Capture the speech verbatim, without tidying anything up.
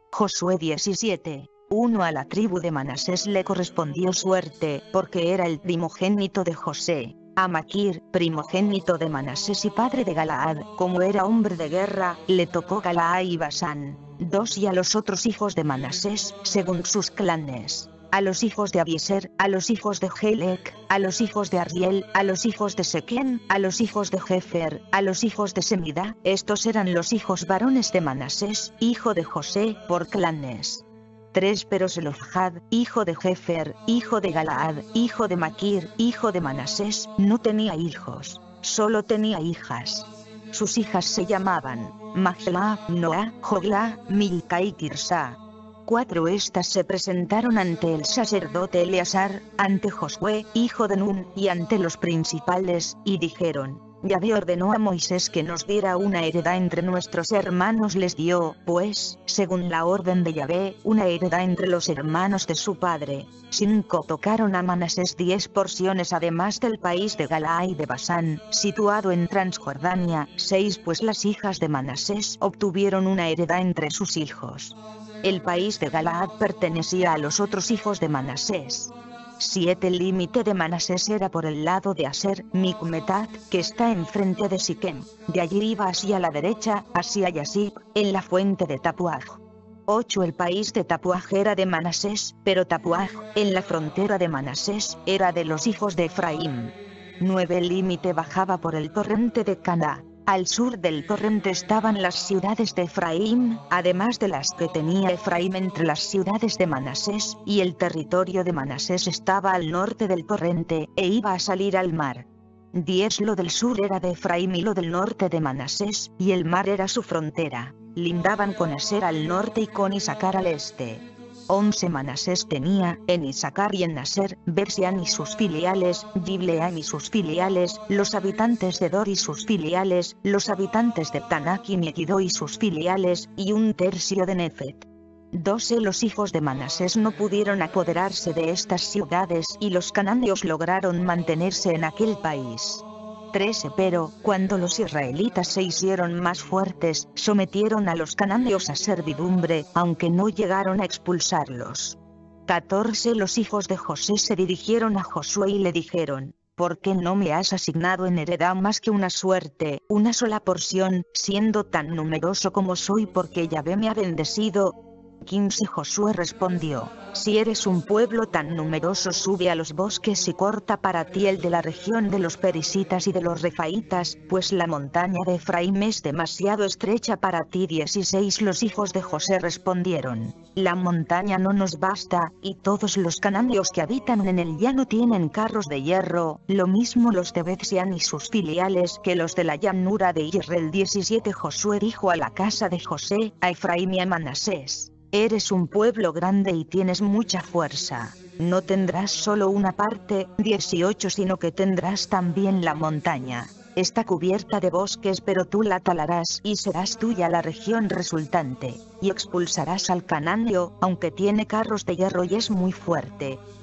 Josué diecisiete. uno A la tribu de Manasés le correspondió suerte, porque era el primogénito de José. A Maquir, primogénito de Manasés y padre de Galaad, como era hombre de guerra, le tocó Galaad y Basán. dos Y a los otros hijos de Manasés, según sus clanes. A los hijos de Abieser, a los hijos de Helec, a los hijos de Arriel, a los hijos de Sequem, a los hijos de Jefer, a los hijos de Semida. Estos eran los hijos varones de Manasés, hijo de José, por clanes. tres Pero Zelofhad, hijo de Jefer, hijo de Galaad, hijo de Maquir, hijo de Manasés, no tenía hijos, solo tenía hijas. Sus hijas se llamaban Mahla, Noa, Jogla, Milca y Tirsa. cuatro Estas se presentaron ante el sacerdote Eleazar, ante Josué, hijo de Nun, y ante los principales, y dijeron: Yahvé ordenó a Moisés que nos diera una heredad entre nuestros hermanos. Les dio, pues, según la orden de Yahvé, una heredad entre los hermanos de su padre. cinco Tocaron a Manasés diez porciones además del país de Galaad y de Basán, situado en Transjordania. seis Pues las hijas de Manasés obtuvieron una heredad entre sus hijos. El país de Galaad pertenecía a los otros hijos de Manasés. siete El límite de Manasés era por el lado de Aser, Micmetat, que está enfrente de Siquem. De allí iba hacia la derecha, hacia Yasib, en la fuente de Tapuaj. ocho El país de Tapuaj era de Manasés, pero Tapuaj, en la frontera de Manasés, era de los hijos de Efraín. nueve El límite bajaba por el torrente de Caná. Al sur del torrente estaban las ciudades de Efraín, además de las que tenía Efraín entre las ciudades de Manasés, y el territorio de Manasés estaba al norte del torrente, e iba a salir al mar. diez Lo del sur era de Efraín y lo del norte de Manasés, y el mar era su frontera. Lindaban con Aser al norte y con Isacar al este. once Manasés tenía, en Isacar y en Aser, Bersián y sus filiales, Gibleam y sus filiales, los habitantes de Dor y sus filiales, los habitantes de Tanak y Megiddo y sus filiales, y un tercio de Nefet. doce Los hijos de Manasés no pudieron apoderarse de estas ciudades, y los cananeos lograron mantenerse en aquel país. trece Pero, cuando los israelitas se hicieron más fuertes, sometieron a los cananeos a servidumbre, aunque no llegaron a expulsarlos. catorce Los hijos de José se dirigieron a Josué y le dijeron: ¿Por qué no me has asignado en heredad más que una suerte, una sola porción, siendo tan numeroso como soy, porque Yahvé me ha bendecido? quince Josué respondió: Si eres un pueblo tan numeroso, sube a los bosques y corta para ti el de la región de los perisitas y de los refaitas, pues la montaña de Efraín es demasiado estrecha para ti. dieciséis Los hijos de José respondieron: La montaña no nos basta, y todos los cananeos que habitan en el llano tienen carros de hierro, lo mismo los de Beth-sean y sus filiales que los de la llanura de Israel. diecisiete Josué dijo a la casa de José, a Efraín y a Manasés: Eres un pueblo grande y tienes mucha fuerza. No tendrás solo una parte. dieciocho Sino que tendrás también la montaña. Está cubierta de bosques, pero tú la talarás y serás tuya la región resultante. Y expulsarás al cananeo, aunque tiene carros de hierro y es muy fuerte.